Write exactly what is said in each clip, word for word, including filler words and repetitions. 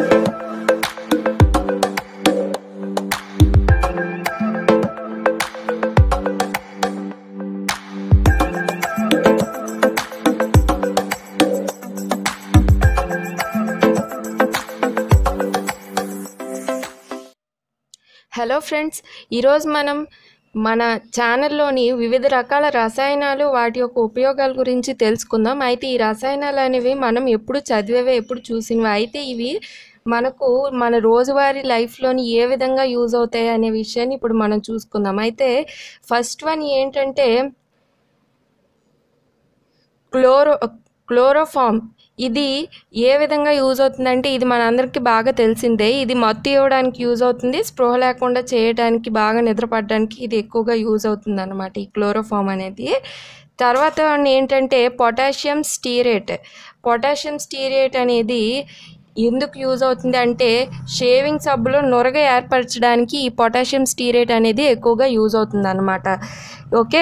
Hello friends, ఈరోజు మనం మన ఛానల్లోని వివిధ రకాల రసాయనాలు వాటి యొక్క ఉపయోగాల గురించి తెలుసుకుందాం. అయితే ఈ రసాయనాలు అనేవి మనం ఎప్పుడు చదివేవే, ఎప్పుడు చూసినవి. అయితే ఇవి మనకు మన రోజువారీ లైఫ్లోని ఏ విధంగా యూజ్ అవుతాయి అనే విషయాన్ని ఇప్పుడు మనం చూసుకుందాం. అయితే ఫస్ట్ వన్ ఏంటంటే క్లోరో క్లోరోఫామ్. ఇది ఏ విధంగా యూజ్ అవుతుందంటే, ఇది మనందరికీ బాగా తెలిసిందే. ఇది మత్తు ఇవ్వడానికి యూజ్ అవుతుంది, స్పృహ లేకుండా చేయడానికి, బాగా నిద్రపడడానికి ఇది ఎక్కువగా యూజ్ అవుతుంది అన్నమాట ఈ క్లోరోఫామ్ అనేది. తర్వాత ఏంటంటే పొటాషియం స్టీరేట్. పొటాషియం స్టీరేట్ అనేది ఎందుకు యూజ్ అవుతుంది అంటే, షేవింగ్ సబ్బులో నురగ ఏర్పరచడానికి ఈ పొటాషియం స్టీరేట్ అనేది ఎక్కువగా యూజ్ అవుతుంది అన్నమాట. ఓకే,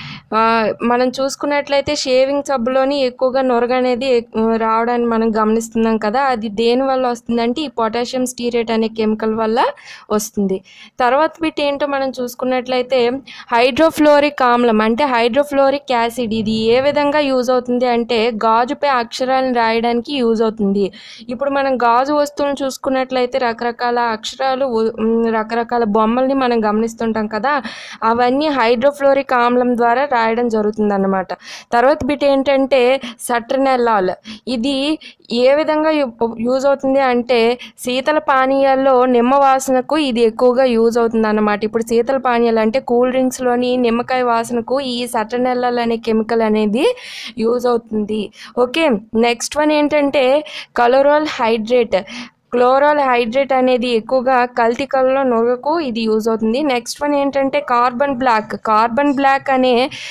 మనం చూసుకున్నట్లయితే షేవింగ్ సబ్బులోని ఎక్కువగా నురగ అనేది రావడాన్ని మనం గమనిస్తున్నాం కదా. అది దేనివల్ల వస్తుందంటే ఈ పొటాషియం స్టీరేట్ అనే కెమికల్ వల్ల వస్తుంది. తర్వాత బిట్ ఏంటో మనం చూసుకున్నట్లయితే హైడ్రోఫ్లోరిక్ ఆమ్లం అంటే హైడ్రోఫ్లోరిక్ యాసిడ్. ఇది ఏ విధంగా యూజ్ అవుతుంది అంటే, గాజుపై అక్షరాలను రాయడానికి యూజ్ అవుతుంది. ఇప్పుడు మనం గాజు వస్తువులను చూసుకున్నట్లయితే రకరకాల అక్షరాలు, రకరకాల బొమ్మల్ని మనం గమనిస్తుంటాం కదా. అవన్నీ హైడ్రోఫ్లోరిక్ ఆమ్లం ద్వారా రాయడం జరుగుతుంది అన్నమాట. తర్వాత బిట్ ఏంటంటే సట్రనెల్లాల్. ఇది ఏ విధంగా యూజ్ అవుతుంది అంటే, శీతల పానీయాల్లో నిమ్మ వాసనకు ఇది ఎక్కువగా యూజ్ అవుతుంది అన్నమాట. ఇప్పుడు శీతల పానీయాలు అంటే కూల్ డ్రింక్స్లోని నిమ్మకాయ వాసనకు ఈ సట్రనెల్లాల్ అనే కెమికల్ అనేది యూజ్ అవుతుంది. ఓకే, నెక్స్ట్ వన్ ఏంటంటే కలోరల్ హైడ్రేట్. క్లోరల్ హైడ్రేట్ అనేది ఎక్కువగా కల్తీ కళ్ళలో నురగకు ఇది యూజ్ అవుతుంది. నెక్స్ట్ వన్ ఏంటంటే కార్బన్ బ్లాక్. కార్బన్ బ్లాక్ అనే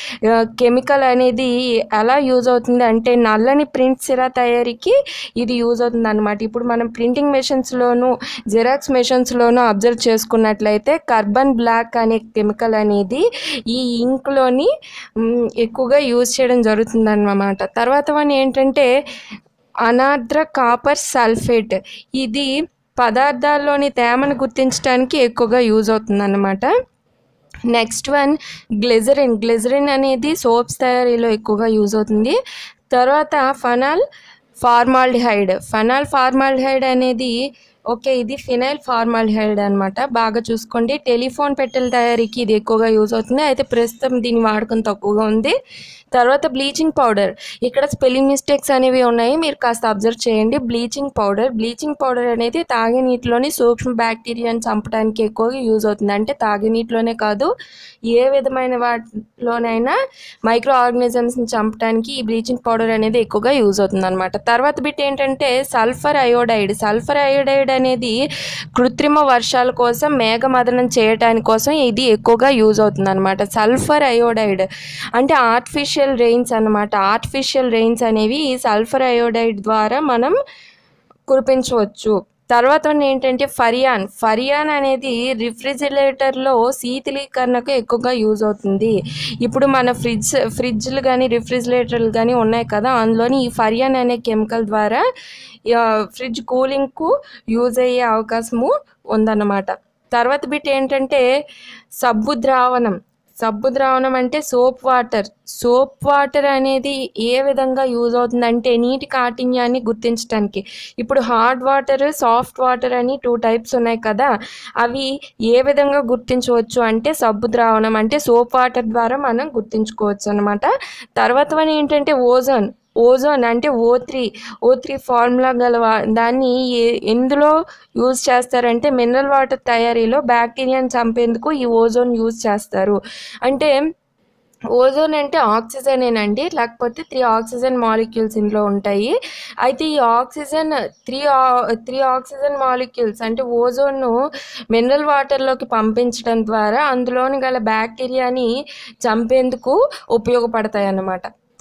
కెమికల్ అనేది ఎలా యూజ్ అవుతుంది అంటే, నల్లని ప్రింట్ సిరా తయారీకి ఇది యూజ్ అవుతుంది అన్నమాట. ఇప్పుడు మనం ప్రింటింగ్ మెషిన్స్లోను, జిరాక్స్ మెషిన్స్లోను అబ్జర్వ్ చేసుకున్నట్లయితే కార్బన్ బ్లాక్ అనే కెమికల్ అనేది ఈ ఇంక్లోని ఎక్కువగా యూజ్ చేయడం జరుగుతుంది అన్నమాట. తర్వాత వన్ ఏంటంటే అనార్ద్ర కాపర్ సల్ఫేట్. ఇది పదార్థాల్లోని తేమను గుర్తించడానికి ఎక్కువగా యూజ్ అవుతుంది అన్నమాట. Next one glycerin. గ్లిజరిన్ అనేది సోప్స్ తయారీలో ఎక్కువగా యూజ్ అవుతుంది. తర్వాత ఫనాల్ ఫార్మాల్డిహైడ్. ఫనాల్ ఫార్మాల్డిహైడ్ అనేది ఓకే ఇది ఫినైల్ ఫార్మాల్డిహైడ్ అనమాట. బాగా చూసుకోండి. టెలిఫోన్ పెట్టెల తయారీకి ఇది ఎక్కువగా యూజ్ అవుతుంది. అయితే ప్రస్తుతం దీని వాడకం తక్కువగా ఉంది. తర్వాత బ్లీచింగ్ పౌడర్. ఇక్కడ స్పెల్లింగ్ మిస్టేక్స్ అనేవి ఉన్నాయి, మీరు కాస్త అబ్జర్వ్ చేయండి. Bleaching powder. బ్లీచింగ్ పౌడర్ అనేది తాగే నీటిలోని సూక్ష్మ బ్యాక్టీరియాని చంపడానికి ఎక్కువగా యూజ్ అవుతుంది. అంటే తాగే నీటిలోనే కాదు, ఏ విధమైన వాటిలోనైనా మైక్రో ఆర్గానిజమ్స్ని చంపడానికి ఈ బ్లీచింగ్ పౌడర్ అనేది ఎక్కువగా యూజ్ అవుతుంది అనమాట. తర్వాత బిట్ ఏంటంటే సల్ఫర్ అయోడైడ్. సల్ఫర్ అయోడైడ్ అనేది కృత్రిమ వర్షాల కోసం, మేఘమదనం చేయడానికి కోసం ఇది ఎక్కువగా యూజ్ అవుతుంది అనమాట. సల్ఫర్ అయోడైడ్ అంటే ఆర్టిఫిషియల్ రెయిన్స్ అన్నమాట. ఆర్టిఫిషియల్ రెయిన్స్ అనేవి ఈ సల్ఫర్ అయోడైడ్ ద్వారా మనం కురిపించవచ్చు. తర్వాత ఏంటంటే ఫరియాన్. ఫరియాన్ అనేది రిఫ్రిజిరేటర్లో శీతలీకరణకు ఎక్కువగా యూజ్ అవుతుంది. ఇప్పుడు మన ఫ్రిడ్జ్ ఫ్రిడ్జ్లు కానీ రిఫ్రిజిరేటర్లు కానీ ఉన్నాయి కదా, అందులోని ఈ ఫరియాన్ అనే కెమికల్ ద్వారా ఫ్రిడ్జ్ కూలింగ్కు యూజ్ అయ్యే అవకాశము ఉందన్నమాట. తర్వాత బిట్ ఏంటంటే సబ్బు ద్రావణం. సబ్బు ద్రావణం అంటే సోప్ వాటర్. సోప్ వాటర్ అనేది ఏ విధంగా యూజ్ అవుతుందంటే నీటి కాఠిన్యాన్ని గుర్తించడానికి. ఇప్పుడు హార్డ్ వాటర్, సాఫ్ట్ వాటర్ అని టూ టైప్స్ ఉన్నాయి కదా, అవి ఏ విధంగా గుర్తించవచ్చు అంటే సబ్బు ద్రావణం అంటే సోప్ వాటర్ ద్వారా మనం గుర్తించుకోవచ్చు అనమాట. తర్వాత వన్ ఏంటంటే ఓజోన్. ఓజోన్ అంటే O three O three formula గల దాన్ని ఎందులో యూజ్ చేస్తారంటే మినరల్ వాటర్ తయారీలో బ్యాక్టీరియాని చంపేందుకు ఈ ఓజోన్ యూజ్ చేస్తారు. అంటే ఓజోన్ అంటే ఆక్సిజనేనండి, లేకపోతే త్రీ ఆక్సిజన్ మాలిక్యూల్స్ ఇందులో ఉంటాయి. అయితే ఈ oxygen three three oxygen molecules అంటే ఓజోన్ను మినరల్ వాటర్లోకి పంపించడం ద్వారా అందులోని గల బ్యాక్టీరియాని చంపేందుకు ఉపయోగపడతాయి అన్నమాట.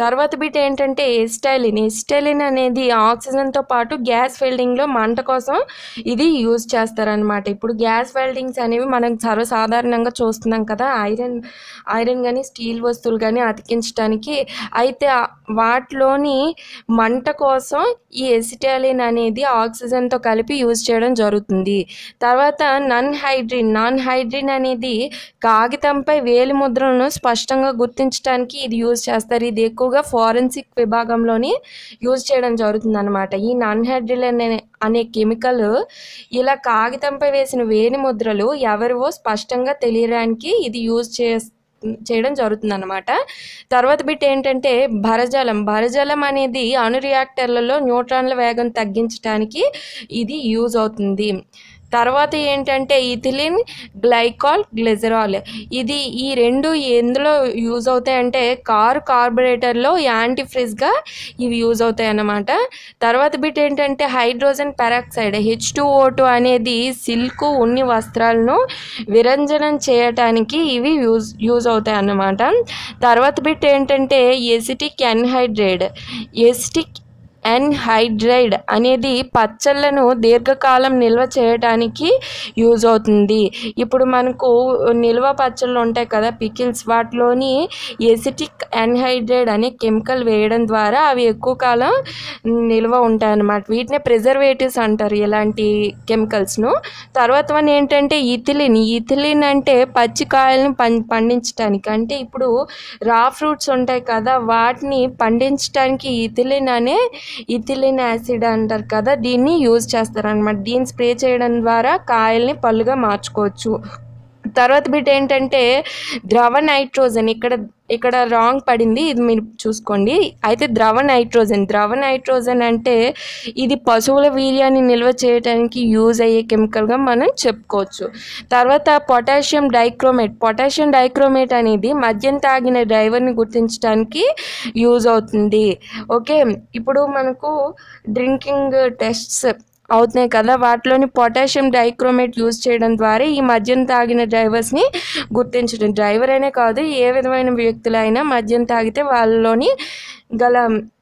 తర్వాత బిట్ ఏంటంటే ఎసిటైలిన్. ఎసిటైలిన్ అనేది ఆక్సిజన్తో పాటు గ్యాస్ వెల్డింగ్లో మంట కోసం ఇది యూజ్ చేస్తారనమాట. ఇప్పుడు గ్యాస్ వెల్డింగ్స్ అనేవి మనం సర్వసాధారణంగా చూస్తున్నాం కదా, ఐరన్ ఐరన్ కానీ స్టీల్ వస్తువులు కానీ అతికించడానికి. అయితే వాటిలోని మంట కోసం ఈ ఎసిటైలిన్ అనేది ఆక్సిజన్తో కలిపి యూజ్ చేయడం జరుగుతుంది. తర్వాత నాన్ హైడ్రిన్. నాన్ హైడ్రిన్ అనేది కాగితంపై వేలి ముద్రలను స్పష్టంగా గుర్తించడానికి ఇది యూజ్ చేస్తారు. ఇది ఎక్కువగా ఫోరెన్సిక్ విభాగంలోని యూజ్ చేయడం జరుగుతుంది అనమాట. ఈ నాన్ హైడ్రిన్ అనే అనే కెమికల్ ఇలా కాగితంపై వేసిన వేలి ముద్రలు ఎవరివో స్పష్టంగా తెలియడానికి ఇది యూజ్ చే చేయడం జరుగుతుంది అనమాట. తర్వాత బిట్ ఏంటంటే భరజలం. భరజలం అనేది అణు రియాక్టర్లలో న్యూట్రాన్ల వేగం తగ్గించడానికి ఇది యూజ్ అవుతుంది. తర్వాత ఏంటంటే ఇథిలిన్ గ్లైకాల్ గ్లిజరాల్. ఇది ఈ రెండు ఎందులో యూజ్ అవుతాయంటే కారు కార్బొరేటర్లో యాంటీ ఫ్రిజ్గా ఇవి యూజ్ అవుతాయి అన్నమాట. తర్వాత బిట్ ఏంటంటే hydrogen peroxide H two O two అనేది సిల్క్ ఉన్ని వస్త్రాలను విరంజనం చేయటానికి ఇవి యూజ్ యూజ్ అవుతాయి అన్నమాట. తర్వాత బిట్ ఏంటంటే ఎసిటిక్ ఎన్హైడ్రైడ్. ఎసిటిక్ ఎన్హైడ్రైడ్ అనేది పచ్చళ్ళను దీర్ఘకాలం నిల్వ చేయడానికి యూజ్ అవుతుంది. ఇప్పుడు మనకు నిల్వ పచ్చళ్ళు ఉంటాయి కదా, పికిల్స్, వాటిలోని ఎసిటిక్ ఎన్హైడ్రైడ్ అనే కెమికల్ వేయడం ద్వారా అవి ఎక్కువ కాలం నిల్వ ఉంటాయి అన్నమాట. వీటినే ప్రిజర్వేటివ్స్ అంటారు ఇలాంటి కెమికల్స్ను. తర్వాత వన్ ఏంటంటే ఇథిలిన్. ఇథిలిన్ అంటే పచ్చికాయలను పం పండించడానికి అంటే ఇప్పుడు రా ఫ్రూట్స్ ఉంటాయి కదా, వాటిని పండించడానికి ఇథిలిన్ అనే ఇథిలిన్ యాసిడ్ అంటారు కదా, దీన్ని యూజ్ చేస్తారనమాట. దీన్ని స్ప్రే చేయడం ద్వారా కాయల్ని పళ్ళుగా మార్చుకోవచ్చు. తర్వాత బిట్ ఏంటంటే ద్రవ నైట్రోజన్. ఇక్కడ ఇక్కడ రాంగ్ పడింది, ఇది మీరు చూసుకోండి. అయితే ద్రవ నైట్రోజన్. ద్రవ నైట్రోజన్ అంటే ఇది పశువుల వీర్యాన్ని నిల్వ చేయడానికి యూజ్ అయ్యే కెమికల్గా మనం చెప్పుకోవచ్చు. తర్వాత పొటాషియం డైక్రోమేట్. పొటాషియం డైక్రోమేట్ అనేది మద్యం తాగిన డ్రైవర్ని గుర్తించడానికి యూజ్ అవుతుంది. ఓకే, ఇప్పుడు మనకు డ్రింకింగ్ టెస్ట్స్ అవుతున్నాయి కదా, వాటిలోని పొటాషియం డైక్రోమేట్ యూజ్ చేయడం ద్వారా ఈ మద్యం తాగిన డ్రైవర్స్ని గుర్తించడం. డ్రైవర్ అనే కాదు, ఏ విధమైన వ్యక్తులైనా మద్యం తాగితే వాళ్ళలోని గల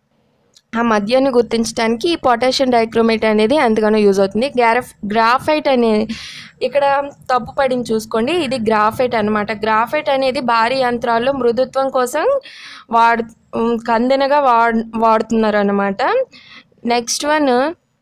ఆ మద్యాన్ని గుర్తించడానికి ఈ పొటాషియం డైక్రోమేట్ అనేది ఎంతగానో యూజ్ అవుతుంది. గ్రాఫ్ గ్రాఫైట్ అనే ఇక్కడ తప్పు పడింది చూసుకోండి, ఇది గ్రాఫైట్ అనమాట. గ్రాఫైట్ అనేది భారీ యంత్రాల్లో మృదుత్వం కోసం వాడు కందెనగా వాడు వాడుతున్నారు అనమాట. Next one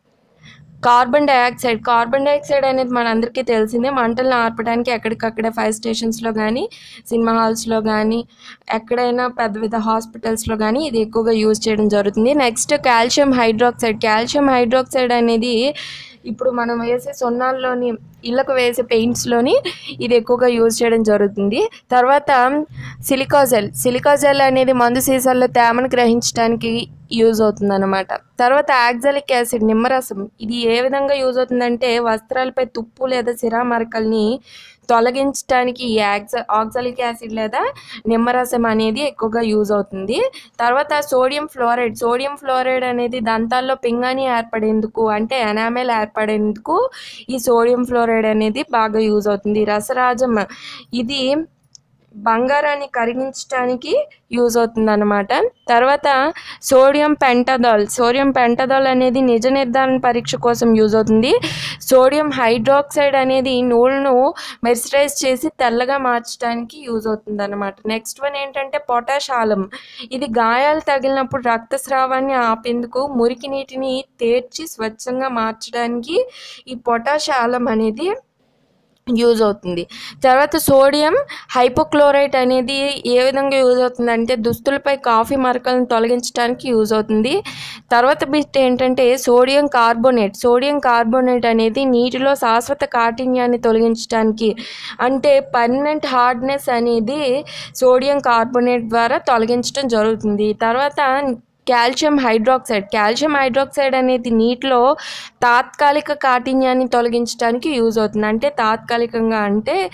carbon dioxide. Carbon dioxide అనేది మనందరికీ తెలిసిందే. మంటలను ఆర్పడానికి ఎక్కడికక్కడే ఫైర్ స్టేషన్స్లో కానీ, సినిమా హాల్స్లో కానీ, ఎక్కడైనా పెద్ద పెద్ద హాస్పిటల్స్లో కానీ ఇది ఎక్కువగా యూజ్ చేయడం జరుగుతుంది. Next calcium hydroxide. Calcium hydroxide అనేది ఇప్పుడు మనం వేసే సున్నాల్లోని, ఇళ్ళకు వేసే పెయింట్స్లోని ఇది ఎక్కువగా యూజ్ చేయడం జరుగుతుంది. తర్వాత సిలికాజెల్. సిలికాజెల్ అనేది మందు సీసాల్లో తేమను గ్రహించడానికి యూజ్ అవుతుంది అనమాట. తర్వాత ఆక్సాలిక్ యాసిడ్, నిమ్మరసం. ఇది ఏ విధంగా యూజ్ అవుతుందంటే వస్త్రాలపై తుప్పు లేదా సిరా మరకల్ని తొలగించడానికి ఈ యాక్స ఆక్సాలిక్ యాసిడ్ లేదా నిమ్మరసం అనేది ఎక్కువగా యూజ్ అవుతుంది. తర్వాత సోడియం ఫ్లోరైడ్. సోడియం ఫ్లోరైడ్ అనేది దంతాల్లో పింగాణి ఏర్పడేందుకు అంటే ఎనామెల్ ఏర్పడేందుకు ఈ సోడియం ఫ్లోరైడ్ అనేది బాగా యూజ్ అవుతుంది. రసరాజం. ఇది బంగారాన్ని కరిగించడానికి యూజ్ అవుతుంది అన్నమాట. తర్వాత సోడియం పెంటదాల్. సోడియం పెంటదాల్ అనేది నిజ నిర్ధారణ పరీక్ష కోసం యూజ్ అవుతుంది. సోడియం హైడ్రాక్సైడ్ అనేది నూలును మెర్సరైజ్ చేసి తెల్లగా మార్చడానికి యూజ్ అవుతుంది అన్నమాట. నెక్స్ట్ వన్ ఏంటంటే పొటాష్ ఆలం. ఇది గాయాలు తగిలినప్పుడు రక్తస్రావాన్ని ఆపేందుకు మురికి నీటిని తేర్చి స్వచ్ఛంగా మార్చడానికి ఈ పొటాష్ ఆలం అనేది యూజ్ అవుతుంది. తర్వాత సోడియం హైపోక్లోరైట్ అనేది ఏ విధంగా యూజ్ అవుతుందంటే దుస్తులపై కాఫీ మరకలను తొలగించడానికి యూజ్ అవుతుంది. తర్వాత బిట్ ఏంటంటే సోడియం కార్బోనేట్. సోడియం కార్బోనేట్ అనేది నీటిలో శాశ్వత కాఠిన్యాన్ని తొలగించడానికి అంటే పర్మనెంట్ హార్డ్నెస్ అనేది సోడియం కార్బోనేట్ ద్వారా తొలగించడం జరుగుతుంది. తర్వాత కాల్షియం హైడ్రాక్సైడ్. కాల్షియం హైడ్రాక్సైడ్ అనేది నీటిలో తాత్కాలిక కాఠిన్యాన్ని తొలగించడానికి యూజ్ అవుతుంది. అంటే తాత్కాలికంగా అంటే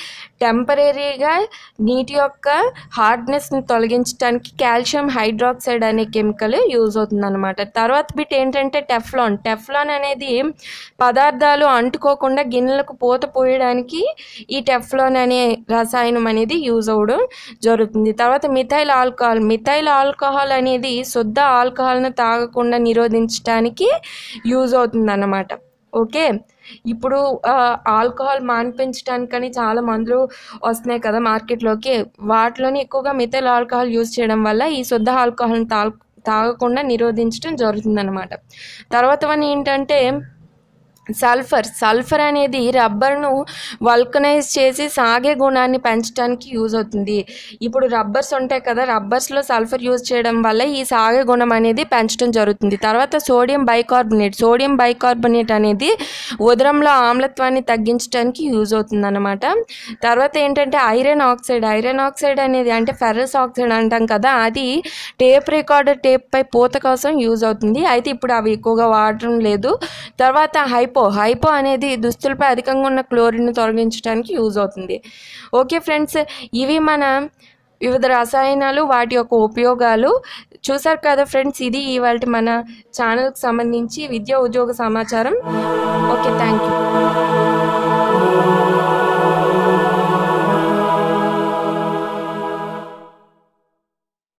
టెంపరీగా నీటి యొక్క హార్డ్నెస్ని తొలగించడానికి కాల్షియం హైడ్రాక్సైడ్ అనే కెమికల్ యూజ్ అవుతుంది అనమాట. తర్వాత బిట్ ఏంటంటే టెఫ్లాన్. టెఫ్లాన్ అనేది పదార్థాలు అంటుకోకుండా గిన్నెలకు పూత పోయడానికి ఈ టెఫ్లాన్ అనే రసాయనం అనేది యూజ్ అవ్వడం జరుగుతుంది. తర్వాత మిథైల్ ఆల్కహాల్. మిథైల్ ఆల్కహాల్ అనేది శుద్ధ ఆల్కహాల్ను తాగకుండా నిరోధించడానికి యూజ్ అవుతుంది అన్నమాట. ఓకే, ఇప్పుడు ఆల్కహాల్ మాన్పించడానికని చాలా మందులు వస్తున్నాయి కదా మార్కెట్లోకి. వాటిలోని ఎక్కువగా మిథైల్ ఆల్కహాల్ యూజ్ చేయడం వల్ల ఈ శుద్ధ ఆల్కహాల్ని తా తాగకుండా నిరోధించడం జరుగుతుందన్నమాట. తర్వాత వన్ ఏంటంటే సల్ఫర్. సల్ఫర్ అనేది రబ్బర్ను వల్కనైజ్ చేసి సాగే గుణాన్ని పెంచడానికి యూజ్ అవుతుంది. ఇప్పుడు రబ్బర్స్ ఉంటాయి కదా, రబ్బర్స్లో సల్ఫర్ యూజ్ చేయడం వల్ల ఈ సాగే గుణం అనేది పెంచడం జరుగుతుంది. తర్వాత సోడియం బైకార్బోనేట్. సోడియం బైకార్బోనేట్ అనేది ఉదరంలో ఆమ్లత్వాన్ని తగ్గించడానికి యూజ్ అవుతుంది అన్నమాట. తర్వాత ఏంటంటే ఐరన్ ఆక్సైడ్. ఐరన్ ఆక్సైడ్ అనేది అంటే ఫెర్రస్ ఆక్సైడ్ అంటాం కదా, అది టేప్ రికార్డర్ టేప్ పై పూత కోసం యూజ్ అవుతుంది. అయితే ఇప్పుడు అవి ఎక్కువగా వాడటం లేదు. తర్వాత హైపో హైపో అనేది దుస్తులపై అధికంగా ఉన్న క్లోరిన్ తొలగించడానికి యూజ్ అవుతుంది. ఓకే ఫ్రెండ్స్, ఇవి మన వివిధ రసాయనాలు, వాటి యొక్క ఉపయోగాలు చూసారు కదా ఫ్రెండ్స్. ఇది ఇవాళ మన ఛానల్కి సంబంధించి విద్యా ఉద్యోగ సమాచారం. Okay, thank you.